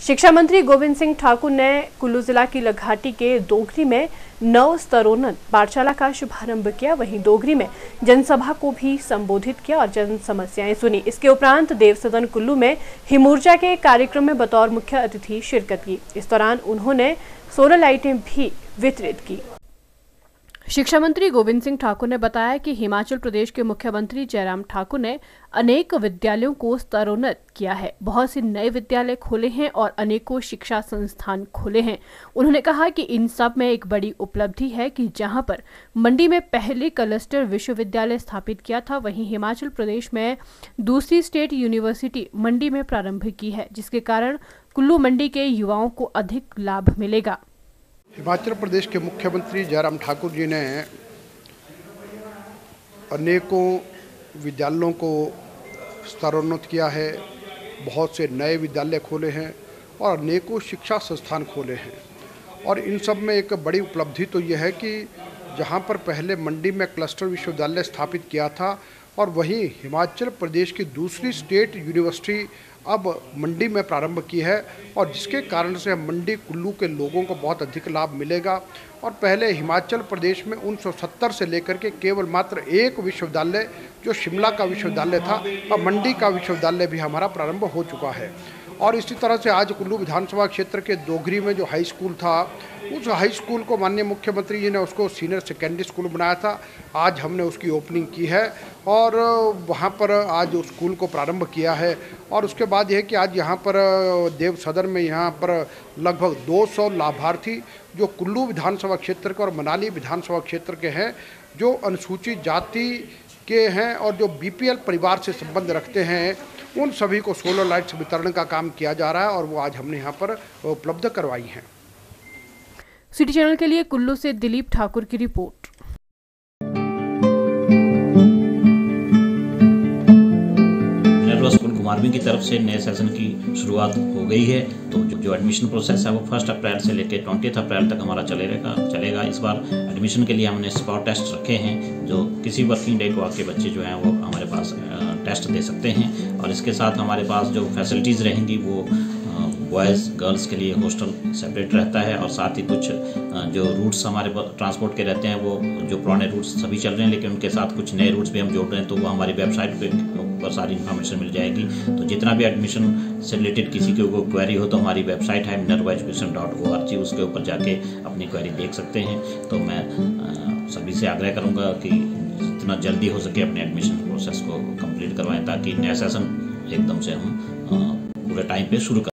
शिक्षा मंत्री गोविंद सिंह ठाकुर ने कुल्लू जिला की लघाटी के दोगरी में नव स्तरोन्नत पाठशाला का शुभारंभ किया। वहीं दोगरी में जनसभा को भी संबोधित किया और जन समस्याएं सुनी। इसके उपरांत देव सदन कुल्लू में हिमऊर्जा के कार्यक्रम में बतौर मुख्य अतिथि शिरकत की। इस दौरान उन्होंने सोलर लाइटें भी वितरित की। शिक्षा मंत्री गोविंद सिंह ठाकुर ने बताया कि हिमाचल प्रदेश के मुख्यमंत्री जयराम ठाकुर ने अनेक विद्यालयों को स्तरोन्नत किया है, बहुत से नए विद्यालय खोले हैं और अनेकों शिक्षा संस्थान खोले हैं। उन्होंने कहा कि इन सब में एक बड़ी उपलब्धि है कि जहां पर मंडी में पहले क्लस्टर विश्वविद्यालय स्थापित किया था, वहीं हिमाचल प्रदेश में दूसरी स्टेट यूनिवर्सिटी मंडी में प्रारंभ की है, जिसके कारण कुल्लू मंडी के युवाओं को अधिक लाभ मिलेगा। हिमाचल प्रदेश के मुख्यमंत्री जयराम ठाकुर जी ने अनेकों विद्यालयों को स्तरोन्नत किया है, बहुत से नए विद्यालय खोले हैं और अनेकों शिक्षा संस्थान खोले हैं। और इन सब में एक बड़ी उपलब्धि तो यह है कि जहां पर पहले मंडी में क्लस्टर विश्वविद्यालय स्थापित किया था और वहीं हिमाचल प्रदेश की दूसरी स्टेट यूनिवर्सिटी अब मंडी में प्रारंभ की है और जिसके कारण से मंडी कुल्लू के लोगों को बहुत अधिक लाभ मिलेगा। और पहले हिमाचल प्रदेश में 1970 से लेकर के केवल मात्र एक विश्वविद्यालय जो शिमला का विश्वविद्यालय था और मंडी का विश्वविद्यालय भी हमारा प्रारंभ हो चुका है। और इसी तरह से आज कुल्लू विधानसभा क्षेत्र के दोगरी में जो हाई स्कूल था, उस हाई स्कूल को माननीय मुख्यमंत्री जी ने उसको सीनियर सेकेंडरी स्कूल बनाया था। आज हमने उसकी ओपनिंग की है और वहाँ पर आज उस स्कूल को प्रारंभ किया है। और उसके बाद यह कि आज यहाँ पर देव सदन में यहाँ पर लगभग 200 लाभार्थी जो कुल्लू विधानसभा क्षेत्र के और मनाली विधानसभा क्षेत्र के हैं, जो अनुसूचित जाति के हैं और जो बीपीएल परिवार से संबंध रखते हैं, उन सभी को सोलर लाइट्स वितरण का काम किया जा रहा है और वो आज हमने यहाँ पर उपलब्ध करवाई हैं। सिटी चैनल के लिए कुल्लू से दिलीप ठाकुर की रिपोर्ट। कुमारवीं की तरफ से नए सेशन की शुरुआत हो गई है, तो जो एडमिशन प्रोसेस है वो 1 अप्रैल से लेकर 20 अप्रैल तक हमारा चलेगा। इस बार एडमिशन के लिए हमने स्पॉट टेस्ट रखे हैं, जो किसी वर्किंग डे को आके बच्चे जो हैं वो हमारे पास टेस्ट दे सकते हैं। और इसके साथ हमारे पास जो फैसिलिटीज़ रहेंगी वो बॉयज़ गर्ल्स के लिए हॉस्टल सेपरेट रहता है और साथ ही कुछ जो रूट्स हमारे ट्रांसपोर्ट के रहते हैं वो जो पुराने रूट्स सभी चल रहे हैं, लेकिन उनके साथ कुछ नए रूट्स भी हम जोड़ रहे हैं, तो वो हमारी वेबसाइट पर सारी इन्फॉर्मेशन मिल जाएगी। तो जितना भी एडमिशन से रिलेटेड किसी के ऊपर क्वेरी हो तो हमारी वेबसाइट है minervaeducation.org, उसके ऊपर जाके अपनी क्वेरी देख सकते हैं। तो मैं सभी से आग्रह करूँगा कि जितना जल्दी हो सके अपने एडमिशन प्रोसेस को कंप्लीट करवाएं, ताकि नया सेशन एकदम से हम पूरे टाइम पे शुरू